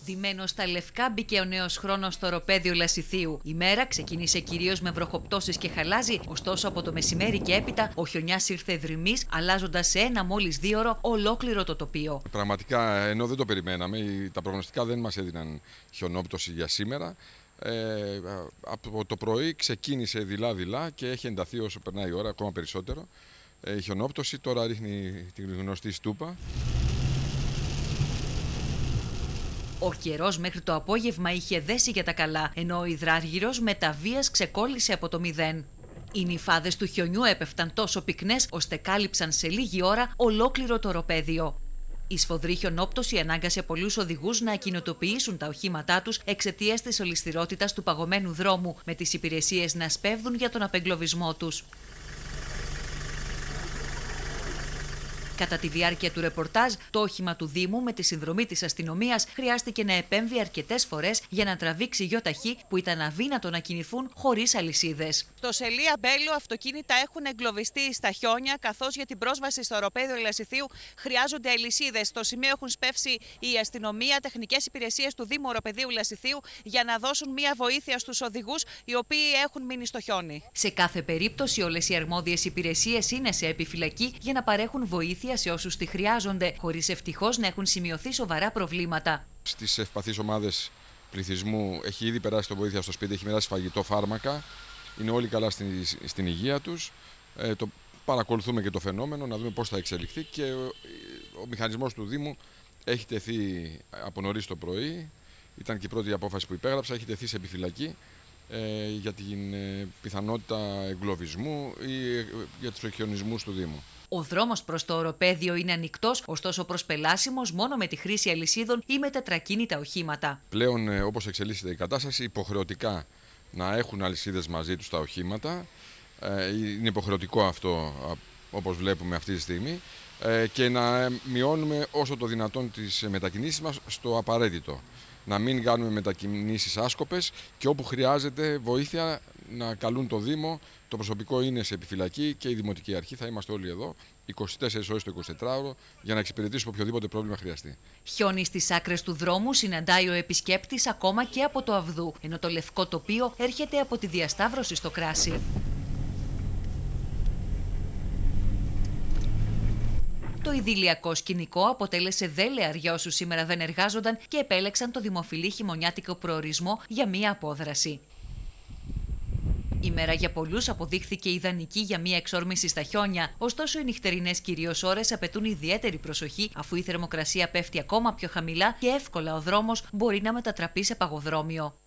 Ντυμένο στα λευκά μπήκε ο νέος χρόνος στο οροπέδιο Λασιθίου. Η μέρα ξεκίνησε κυρίως με βροχοπτώσεις και χαλάζι, ωστόσο από το μεσημέρι και έπειτα ο χιονιάς ήρθε δρυμής, αλλάζοντας σε ένα μόλις δίωρο ολόκληρο το τοπίο. Πραγματικά, ενώ δεν το περιμέναμε, τα προγνωστικά δεν μας έδιναν χιονόπτωση για σήμερα. Από το πρωί ξεκίνησε δειλά-δειλά και έχει ενταθεί όσο περνάει η ώρα ακόμα περισσότερο. Η χιονόπτωση τώρα ρίχνει την γνωστή στούπα. Ο καιρός μέχρι το απόγευμα είχε δέσει για τα καλά, ενώ ο υδράργυρος με τα βίας ξεκόλλησε από το μηδέν. Οι νυφάδες του χιονιού έπεφταν τόσο πυκνές, ώστε κάλυψαν σε λίγη ώρα ολόκληρο το οροπέδιο. Η σφοδρή χιονόπτωση ανάγκασε πολλούς οδηγούς να ακινητοποιήσουν τα οχήματά τους εξαιτίας της ολισθηρότητας του παγωμένου δρόμου, με τις υπηρεσίες να σπέβδουν για τον απεγκλωβισμό τους. Κατά τη διάρκεια του ρεπορτάζ, το όχημα του Δήμου με τη συνδρομή της αστυνομίας χρειάστηκε να επέμβει αρκετές φορές για να τραβήξει γιοταχή που ήταν αδύνατο να κινηθούν χωρίς αλυσίδες. Στο Σελία Μπέλου αυτοκίνητα έχουν εγκλωβιστεί στα χιόνια, καθώς για την πρόσβαση στο οροπέδιο Λασιθίου χρειάζονται αλυσίδες. Στο σημείο έχουν σπεύσει η αστυνομία, τεχνικές υπηρεσίες του Δήμου Οροπεδίου Λασιθίου για να δώσουν μια βοήθεια στους οδηγούς οι οποίοι έχουν μείνει στο χιόνι. Σε κάθε περίπτωση, όλες οι αρμόδιες υπηρεσίες είναι σε επιφυλακή για να παρέχουν βοήθεια σε όσους τη χρειάζονται, χωρίς ευτυχώς να έχουν σημειωθεί σοβαρά προβλήματα. Στις ευπαθείς ομάδες πληθυσμού έχει ήδη περάσει το βοήθεια στο σπίτι, έχει μοιράσει φαγητό, φάρμακα. Είναι όλοι καλά στην υγεία τους. Το παρακολουθούμε και το φαινόμενο, να δούμε πώς θα εξελιχθεί, και ο μηχανισμός του Δήμου έχει τεθεί από νωρίς το πρωί. Ήταν και η πρώτη απόφαση που υπέγραψα, έχει τεθεί σε επιφυλακή για την πιθανότητα εγκλωβισμού ή για τους εκχιονισμούς του Δήμου. Ο δρόμος προς το οροπέδιο είναι ανοιχτός, ωστόσο προσπελάσιμος μόνο με τη χρήση αλυσίδων ή με τετρακίνητα οχήματα. Πλέον, όπως εξελίσσεται η κατάσταση, υποχρεωτικά να έχουν αλυσίδες μαζί τους τα οχήματα. Είναι υποχρεωτικό αυτό, όπως βλέπουμε αυτή τη στιγμή, και να μειώνουμε όσο το δυνατόν τις μετακινήσεις μας στο απαραίτητο. Να μην κάνουμε μετακινήσεις άσκοπες και όπου χρειάζεται βοήθεια να καλούν το Δήμο. Το προσωπικό είναι σε επιφυλακή και η Δημοτική Αρχή. Θα είμαστε όλοι εδώ 24 ώρες το 24ωρο για να εξυπηρετήσουμε οποιοδήποτε πρόβλημα χρειαστεί. Χιόνι στις άκρες του δρόμου συναντάει ο επισκέπτης ακόμα και από το Αυδού, ενώ το λευκό τοπίο έρχεται από τη διασταύρωση στο Κράσι. Το ιδηλιακό σκηνικό αποτέλεσε δέλεαρ για όσους σήμερα δεν εργάζονταν και επέλεξαν το δημοφιλή χειμωνιάτικο προορισμό για μία απόδραση. Η μέρα για πολλούς αποδείχθηκε ιδανική για μία εξόρμηση στα χιόνια, ωστόσο οι νυχτερινές κυρίως ώρες απαιτούν ιδιαίτερη προσοχή, αφού η θερμοκρασία πέφτει ακόμα πιο χαμηλά και εύκολα ο δρόμος μπορεί να μετατραπεί σε παγοδρόμιο.